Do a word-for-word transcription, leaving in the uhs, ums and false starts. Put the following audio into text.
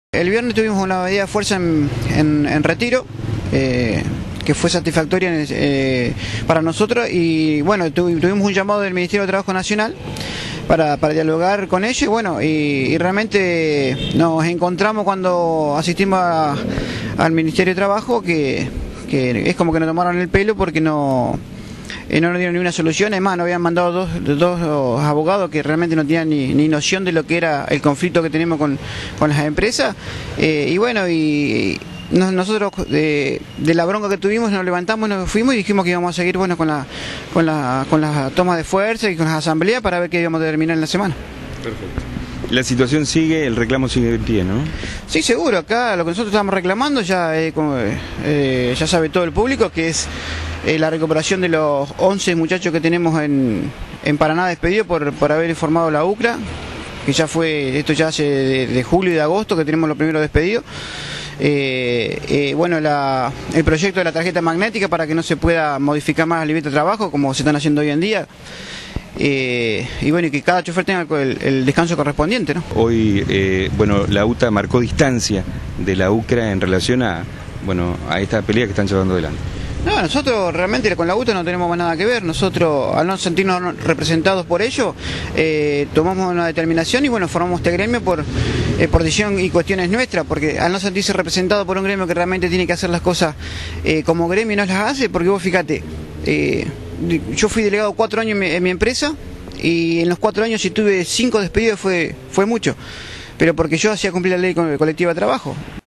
El viernes tuvimos una medida de fuerza en, en, en Retiro, eh, que fue satisfactoria eh, para nosotros, y bueno, tuvimos un llamado del Ministerio de Trabajo Nacional para, para dialogar con ellos, y bueno, y, y realmente nos encontramos cuando asistimos a, al Ministerio de Trabajo que, que es como que nos tomaron el pelo porque no... Eh, no nos dieron ni una solución. Es más, nos habían mandado dos, dos abogados que realmente no tenían ni, ni noción de lo que era el conflicto que tenemos con, con las empresas, eh, y bueno, y, y nosotros de, de la bronca que tuvimos nos levantamos, nos fuimos y dijimos que íbamos a seguir, bueno, con la, con la, con las tomas de fuerza y con las asambleas para ver qué íbamos a terminar en la semana. Perfecto. La situación sigue, el reclamo sigue en pie, ¿no? Sí, seguro. Acá lo que nosotros estamos reclamando ya, eh, como, eh, ya sabe todo el público, que es eh, la recuperación de los once muchachos que tenemos en, en Paraná despedidos por, por haber informado la U C R A, que ya fue, esto ya hace de, de julio y de agosto que tenemos los primeros despedidos. Eh, eh, bueno, la, el proyecto de la tarjeta magnética para que no se pueda modificar más el límite de trabajo como se están haciendo hoy en día. Eh, y bueno, y que cada chofer tenga el, el descanso correspondiente, ¿no? Hoy, eh, bueno, la U T A marcó distancia de la U C R A en relación a, bueno, a esta pelea que están llevando adelante. No, nosotros realmente con la U T A no tenemos más nada que ver. Nosotros, al no sentirnos representados por ello, eh, tomamos una determinación y bueno, formamos este gremio por, eh, por decisión y cuestiones nuestras, porque al no sentirse representado por un gremio que realmente tiene que hacer las cosas eh, como gremio y no las hace, porque vos fíjate, eh, yo fui delegado cuatro años en mi, en mi empresa, y en los cuatro años si tuve cinco despedidos fue, fue mucho, pero porque yo hacía cumplir la ley colectiva de trabajo.